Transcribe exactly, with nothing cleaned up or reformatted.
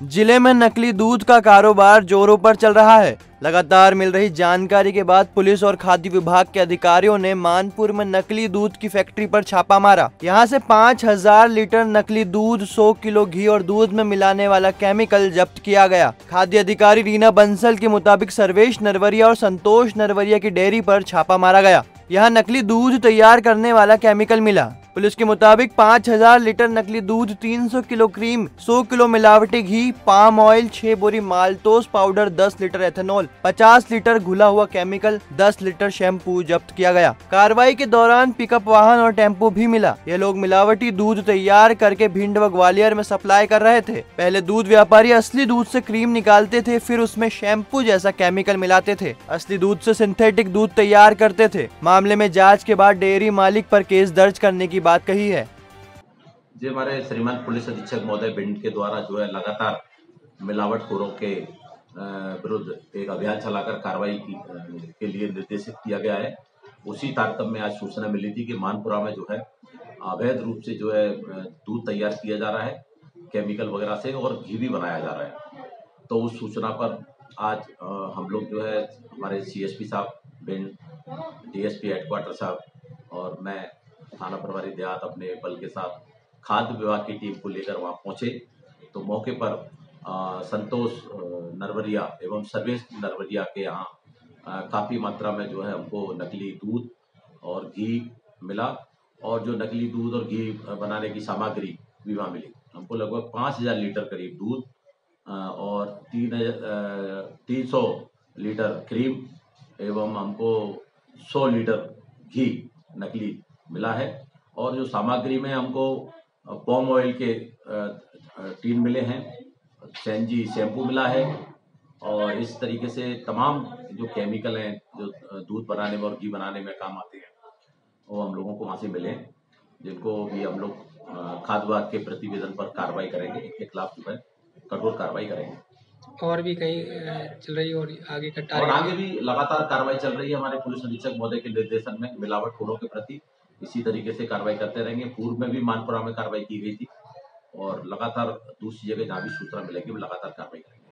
जिले में नकली दूध का कारोबार जोरों पर चल रहा है। लगातार मिल रही जानकारी के बाद पुलिस और खाद्य विभाग के अधिकारियों ने मानपुर में नकली दूध की फैक्ट्री पर छापा मारा। यहां से पाँच हज़ार लीटर नकली दूध, सौ किलो घी और दूध में मिलाने वाला केमिकल जब्त किया गया। खाद्य अधिकारी रीना बंसल के मुताबिक सर्वेश नरवरिया और संतोष नरवरिया की डेयरी पर छापा मारा गया। यहाँ नकली दूध तैयार करने वाला केमिकल मिला। पुलिस के मुताबिक पाँच हज़ार लीटर नकली दूध, तीन सौ किलो क्रीम, सौ किलो मिलावटी घी, पाम ऑयल, छह बोरी माल्टोस पाउडर, दस लीटर एथेनॉल, पचास लीटर घुला हुआ केमिकल, दस लीटर शैम्पू जब्त किया गया। कार्रवाई के दौरान पिकअप वाहन और टेम्पो भी मिला। ये लोग मिलावटी दूध तैयार करके भिंड व ग्वालियर में सप्लाई कर रहे थे। पहले दूध व्यापारी असली दूध से क्रीम निकालते थे, फिर उसमें शैम्पू जैसा केमिकल मिलाते थे। असली दूध से सिंथेटिक दूध तैयार करते थे। मामले में जाँच के बाद डेयरी मालिक पर केस दर्ज करने की बात कही है। जी, हमारे श्रीमान पुलिस अधीक्षक महोदय भिंड के द्वारा जो है लगातार मिलावटखोरों के विरुद्ध एक अभियान चलाकर कार्रवाई की के लिए निर्देशित किया गया है। उसी तारतम्य में आज सूचना मिली थी कि मानपुरा में जो है अवैध रूप से जो है दूध तैयार किया जा रहा है केमिकल वगैरह से, और घी भी बनाया जा रहा है। तो उस सूचना पर आज हम लोग जो है हमारे सीएसपी साहब भिंड, डीएसपी हेडक्वार्टर साहब और मैं थाना प्रभारी देहात अपने बल के साथ खाद्य विभाग की टीम को लेकर वहां पहुंचे। तो मौके पर आ, संतोष नरवरिया एवं सर्वेश नरवरिया के यहाँ काफ़ी मात्रा में जो है हमको नकली दूध और घी मिला, और जो नकली दूध और घी बनाने की सामग्री भी वहाँ मिली। हमको लगभग पाँच हज़ार लीटर करीब दूध और तीन तीन सौ लीटर क्रीम एवं हमको सौ लीटर घी नकली मिला है। और जो सामग्री में हमको पॉम ऑयल के टीन मिले हैं, सेंजी शैम्पू मिला है, और इस तरीके से तमाम जो केमिकल हैं जो दूध बनाने में और घी बनाने में काम आते हैं वो हम लोगों को वहाँ से मिले, जिनको भी हम लोग खाद्य विभाग के प्रतिवेदन पर कार्रवाई करेंगे। इनके खिलाफ जो है कठोर कार्रवाई करेंगे। और भी कहीं चल रही और आगे का और आगे भी लगातार कार्रवाई चल रही है हमारे पुलिस अधीक्षक महोदय के निर्देशन में। मिलावटखोरों के प्रति इसी तरीके से कार्रवाई करते रहेंगे। पूर्व में भी मानपुरा में कार्रवाई की गई थी, और लगातार दूसरी जगह जहाँ भी सूचना मिलेगी लगातार कार्रवाई करेंगे।